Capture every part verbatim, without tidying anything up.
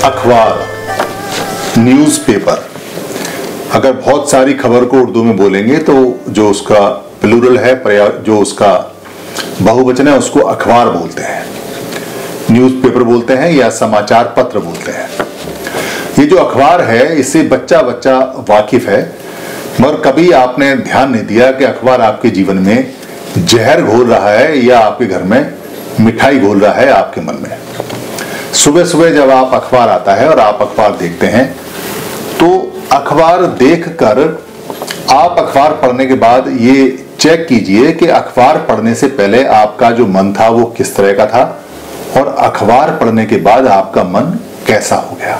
अखबार, न्यूज़पेपर। अगर बहुत सारी खबर को उर्दू में बोलेंगे तो जो उसका प्लूरल है, जो उसका बहुवचन है, उसको अखबार बोलते हैं, न्यूज़पेपर बोलते हैं या समाचार पत्र बोलते हैं। ये जो अखबार है इससे बच्चा बच्चा वाकिफ है, मगर कभी आपने ध्यान नहीं दिया कि अखबार आपके जीवन में जहर घोल रहा है या आपके घर में मिठाई घोल रहा है आपके मन में। सुबह सुबह जब आप अखबार आता है और आप अखबार देखते हैं तो अखबार देखकर आप अखबार पढ़ने के बाद ये चेक कीजिए कि अखबार पढ़ने से पहले आपका जो मन था वो किस तरह का था और अखबार पढ़ने के बाद आपका मन कैसा हो गया।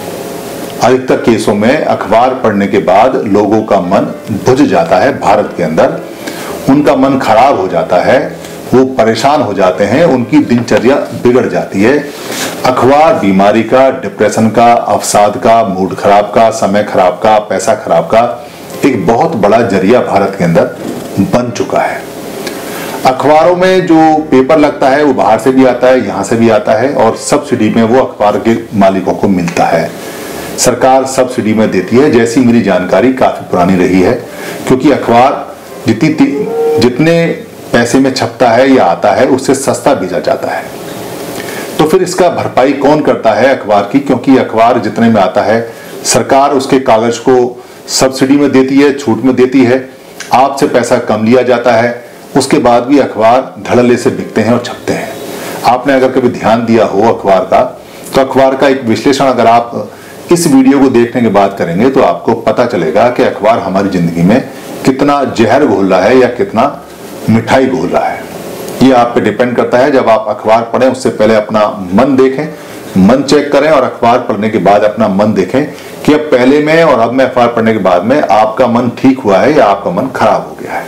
अधिकतर केसों में अखबार पढ़ने के बाद लोगों का मन बुझ जाता है। भारत के अंदर उनका मन खराब हो जाता है, वो परेशान हो जाते हैं, उनकी दिनचर्या बिगड़ जाती है। अखबार बीमारी का, डिप्रेशन का, अवसाद का, मूड खराब का, समय खराब का, पैसा खराब का एक बहुत बड़ा जरिया भारत के अंदर बन चुका है। अखबारों में जो पेपर लगता है वो बाहर से भी आता है, यहाँ से भी आता है और सब्सिडी में वो अखबार के मालिकों को मिलता है। सरकार सब्सिडी में देती है, जैसी मेरी जानकारी काफी पुरानी रही है, क्योंकि अखबार जितनी जितने पैसे में छपता है या आता है उससे सस्ता भेजा जाता है। तो फिर इसका भरपाई कौन करता है अखबार की, क्योंकि अखबार जितने में आता है सरकार उसके कागज को सब्सिडी में देती है, छूट में देती है, आपसे पैसा कम लिया जाता है, उसके बाद भी अखबार धड़ल्ले से बिकते हैं और छपते हैं। आपने अगर कभी ध्यान दिया हो अखबार का, तो अखबार का एक विश्लेषण अगर आप इस वीडियो को देखने के बाद करेंगे तो आपको पता चलेगा कि अखबार हमारी जिंदगी में कितना जहर घोल रहा है या कितना मिठाई घोल रहा है। ये आप पे डिपेंड करता है। जब आप अखबार पढ़ें उससे पहले अपना मन देखें, मन चेक करें और अखबार पढ़ने के बाद अपना मन देखें कि अब पहले में और अब में अखबार पढ़ने के बाद में आपका मन ठीक हुआ है या आपका मन खराब हो गया है।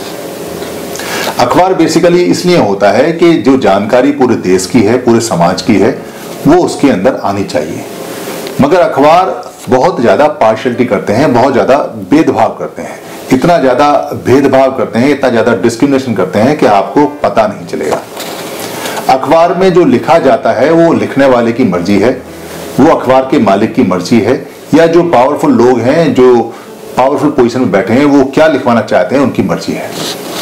अखबार बेसिकली इसलिए होता है कि जो जानकारी पूरे देश की है, पूरे समाज की है, वो उसके अंदर आनी चाहिए। मगर अखबार बहुत ज्यादा पार्शियलिटी करते हैं, बहुत ज्यादा भेदभाव करते हैं, इतना ज्यादा भेदभाव करते हैं, इतना ज्यादा डिस्क्रिमिनेशन करते हैं कि आपको पता नहीं चलेगा। अखबार में जो लिखा जाता है वो लिखने वाले की मर्जी है, वो अखबार के मालिक की मर्जी है, या जो पावरफुल लोग हैं, जो पावरफुल पोजीशन में बैठे हैं, वो क्या लिखवाना चाहते हैं उनकी मर्जी है।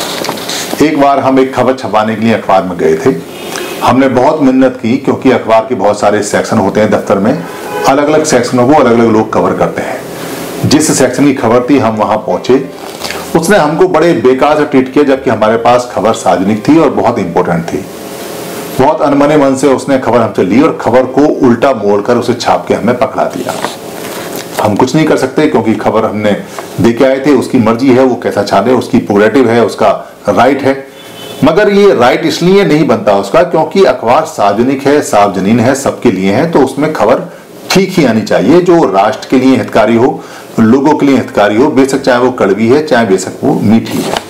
एक बार हम एक खबर छपाने के लिए अखबार में गए थे। हमने बहुत मेहनत की, क्योंकि अखबार के बहुत सारे सेक्शन होते हैं दफ्तर में, अलग अलग सेक्शनों को अलग अलग लोग कवर करते हैं। जिस सेक्शन की खबर थी हम वहां पहुंचे, उसने हमको बड़े बेकार से ट्रीट किया, जबकि हमारे पास खबर सार्वजनिक थी और बहुत इंपॉर्टेंट थी। बहुत अनमने मन से उसने खबर हमसे ली और खबर को उल्टा मोड़कर उसे छाप के हमें पकड़ा दिया। हम कुछ नहीं कर सकते, क्योंकि खबर हमने दे के आए थे, उसकी मर्जी है वो कैसा छापे, उसकी प्रोग्रेटिव है, उसका राइट है। मगर ये राइट इसलिए नहीं बनता उसका क्योंकि अखबार सार्वजनिक है, सार्वजनीन है, सबके लिए है, तो उसमें खबर ठीक ही आनी चाहिए, जो राष्ट्र के लिए हितकारी हो, लोगों के लिए हितकारी हो, बेशक चाहे वो कड़वी है, चाहे बेशक वो मीठी है।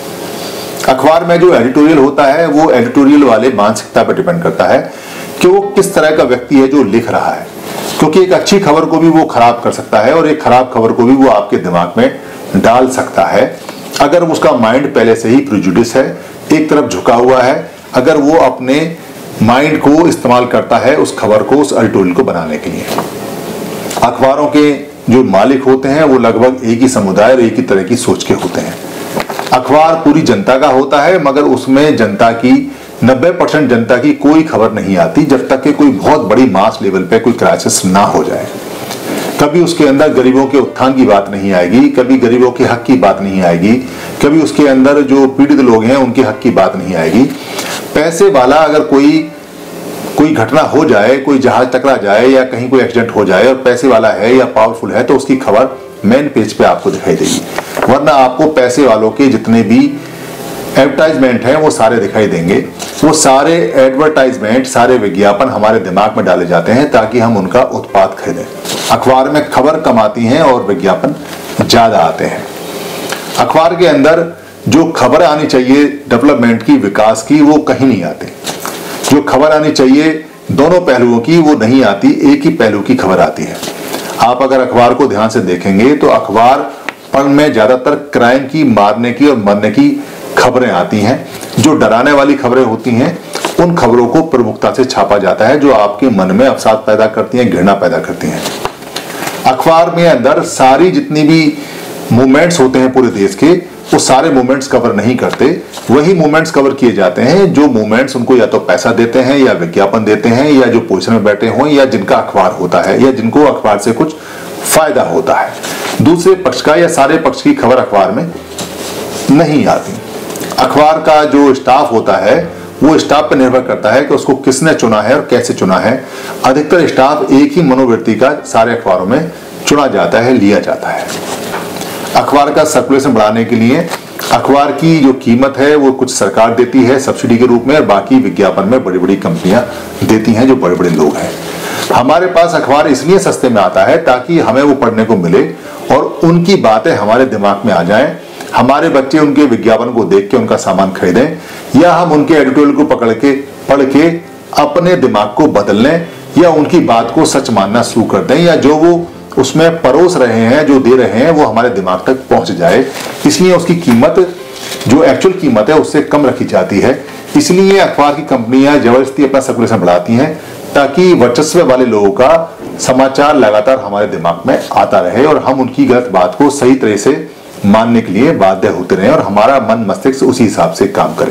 अखबार में जो एडिटोरियल होता है वो एडिटोरियल वाले मानसिकता पर डिपेंड करता है कि वो किस तरह का व्यक्ति है जो लिख रहा है, क्योंकि एक अच्छी खबर को भी वो खराब कर सकता है और एक खराब खबर को भी वो आपके दिमाग में डाल सकता है। अगर उसका माइंड पहले से ही प्रिजुडिस है, एक तरफ झुका हुआ है, अगर वो अपने माइंड को इस्तेमाल करता है उस खबर को, उस एडिटोरियल को बनाने के लिए। अखबारों के जो मालिक होते हैं वो लगभग एक ही समुदाय और एक ही तरह की सोच के होते हैं। अखबार पूरी जनता का होता है, मगर उसमें जनता की नब्बे परसेंट जनता की कोई खबर नहीं आती जब तक कि कोई बहुत बड़ी मास लेवल पे कोई क्राइसिस ना हो जाए। कभी उसके अंदर गरीबों के उत्थान की बात नहीं आएगी, कभी गरीबों के हक की बात नहीं आएगी, कभी उसके अंदर जो पीड़ित लोग हैं उनके हक की बात नहीं आएगी। पैसे वाला अगर कोई कोई घटना हो जाए, कोई जहाज टकरा जाए या कहीं कोई एक्सीडेंट हो जाए और पैसे वाला है या पावरफुल है, तो उसकी खबर मेन पेज पे आपको दिखाई देगी, वरना आपको पैसे वालों के जितने भी एडवर्टाइजमेंट हैं वो सारे दिखाई देंगे। वो सारे एडवर्टाइजमेंट, सारे विज्ञापन हमारे दिमाग में डाले जाते हैं ताकि हम उनका उत्पाद खरीदें। अखबार में खबर कम आती हैं और विज्ञापन ज्यादा आते हैं। अखबार के अंदर जो खबर आनी चाहिए डेवलपमेंट की, विकास की, वो कहीं नहीं आती। जो खबर आनी चाहिए दोनों पहलुओं की, वो नहीं आती, एक ही पहलू की खबर आती है। आप अगर अखबार को ध्यान से देखेंगे तो अखबार में ज्यादातर क्राइम की, मारने की और मरने की खबरें आती हैं। जो डराने वाली खबरें होती हैं उन खबरों को प्रमुखता से छापा जाता है जो आपके मन में अवसाद पैदा करती हैं, घृणा पैदा करती हैं। अखबार में अंदर सारी जितनी भी मूवमेंट्स होते हैं पूरे देश के, वो सारे मूवमेंट्स कवर नहीं करते। वही मूवमेंट्स कवर किए जाते हैं जो मूवमेंट्स उनको या तो पैसा देते हैं या विज्ञापन देते हैं या जो पोजीशन में बैठे हों या जिनका अखबार होता है या जिनको अखबार से कुछ फायदा होता है। दूसरे पक्ष का या सारे पक्ष की खबर अखबार में नहीं आती। अखबार का जो स्टाफ होता है वो स्टाफ पर निर्भर करता है कि उसको किसने चुना है और कैसे चुना है। अधिकतर स्टाफ एक ही मनोवृत्ति का सारे अखबारों में चुना जाता है, लिया जाता है। अखबार का सर्कुलेशन बढ़ाने के लिए अखबार की जो कीमत है वो कुछ सरकार देती है सब्सिडी के रूप में, और बाकी विज्ञापन में बड़ी बड़ी कंपनियां देती हैं जो बड़े बड़े लोग हैं। हमारे पास अखबार इसलिए सस्ते में आता है ताकि हमें वो पढ़ने को मिले और उनकी बातें हमारे दिमाग में आ जाएं। हमारे बच्चे उनके विज्ञापन को देख के उनका सामान खरीदें या हम उनके एडिटोरियल को पकड़ के पढ़ के अपने दिमाग को बदल लें या उनकी बात को सच मानना शुरू कर दें, या जो वो उसमें परोस रहे हैं, जो दे रहे हैं, वो हमारे दिमाग तक पहुंच जाए। इसलिए उसकी कीमत जो एक्चुअल कीमत है उससे कम रखी जाती है। इसलिए अखबार की कंपनियां जबरदस्ती अपना सर्कुलेशन बढ़ाती हैं ताकि वर्चस्व वाले लोगों का समाचार लगातार हमारे दिमाग में आता रहे और हम उनकी गलत बात को सही तरह से मानने के लिए बाध्य होते रहे और हमारा मन मस्तिष्क उसी हिसाब से काम करे।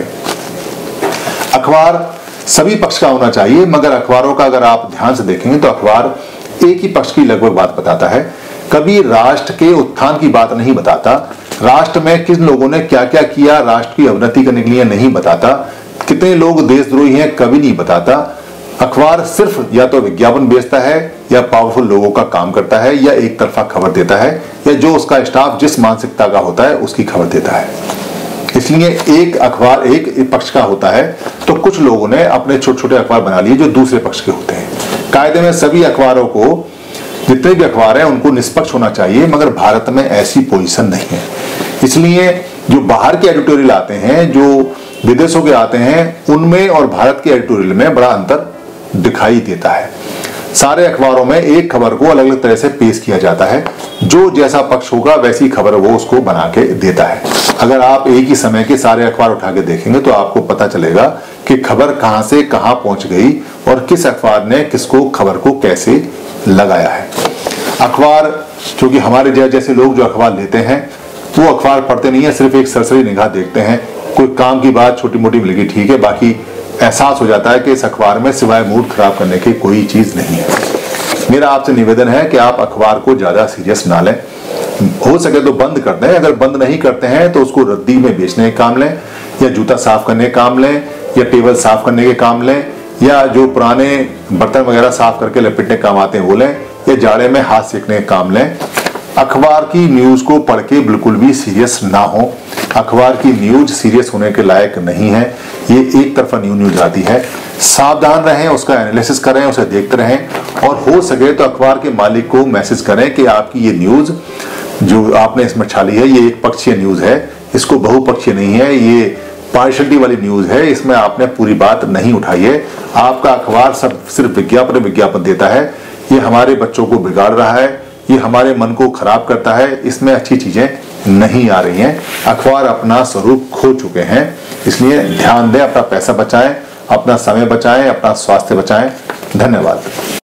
अखबार सभी पक्ष का होना चाहिए, मगर अखबारों का अगर आप ध्यान से देखेंगे तो अखबार एक ही पक्ष की लगभग बात बताता है। कभी राष्ट्र के उत्थान की बात नहीं बताता, राष्ट्र में किन लोगों ने क्या क्या किया राष्ट्र की अवनति करने के लिए नहीं बताता, कितने लोग देशद्रोही हैं कभी नहीं बताता। अखबार सिर्फ या तो विज्ञापन बेचता है या पावरफुल लोगों का काम करता है या एक तरफा खबर देता है या जो उसका स्टाफ जिस मानसिकता का होता है उसकी खबर देता है। इसलिए एक अखबार एक पक्ष का होता है तो कुछ लोगों ने अपने छोटे छोटे अखबार बना लिए जो दूसरे पक्ष के होते हैं। कायदे में सभी अखबारों को, जितने भी अखबार हैं उनको निष्पक्ष होना चाहिए, मगर भारत में ऐसी पोजीशन नहीं है। इसलिए जो बाहर के एडिटोरियल आते हैं, जो विदेशों के आते हैं, उनमें और भारत के एडिटोरियल में बड़ा अंतर दिखाई देता है। सारे अखबारों में एक खबर को अलग अलग तरह से पेश किया जाता है, जो जैसा पक्ष होगा वैसी खबर वो उसको बना के देता है। अगर आप एक ही समय के सारे अखबार उठा के देखेंगे तो आपको पता चलेगा कि खबर कहां से कहां पहुंच गई और किस अखबार ने किसको खबर को कैसे लगाया है। अखबार, क्योंकि हमारे जैसे लोग जो अखबार लेते हैं वो अखबार पढ़ते नहीं है, सिर्फ एक सरसरी निगाह देखते हैं, कोई काम की बात छोटी मोटी मिलेगी ठीक है, बाकी एहसास हो जाता है कि इस अखबार में सिवाय मूड खराब करने की कोई चीज नहीं है। मेरा आपसे निवेदन है कि आप अखबार को ज्यादा सीरियस ना लें, हो सके तो बंद कर दें। अगर बंद नहीं करते हैं तो उसको रद्दी में बेचने के काम लें, या जूता साफ करने के काम लें, या टेबल साफ करने के काम लें, या जो पुराने बर्तन वगैरह साफ करके लपेटने के काम आते हैं वो लें, या जाड़े में हाथ सेकने के काम लें। अखबार की न्यूज को पढ़ के बिल्कुल भी सीरियस ना हो। अखबार की न्यूज सीरियस होने के लायक नहीं है, ये एक तरफा न्यू न्यूज आती है। सावधान रहें, उसका एनालिसिस करें, उसे देखते रहें और हो सके तो अखबार के मालिक को मैसेज करें कि आपकी ये न्यूज जो आपने इसमें छाली है ये एक पक्षीय न्यूज है, इसको बहुपक्षीय नहीं है, ये पार्शलिटी वाली न्यूज है, इसमें आपने पूरी बात नहीं उठाई है। आपका अखबार सब सिर्फ विज्ञापन विज्ञापन देता है, ये हमारे बच्चों को बिगाड़ रहा है, ये हमारे मन को खराब करता है, इसमें अच्छी चीजें नहीं आ रही हैं। अखबार अपना स्वरूप खो चुके हैं, इसलिए ध्यान दें, अपना पैसा बचाएं, अपना समय बचाएं, अपना स्वास्थ्य बचाएं। धन्यवाद।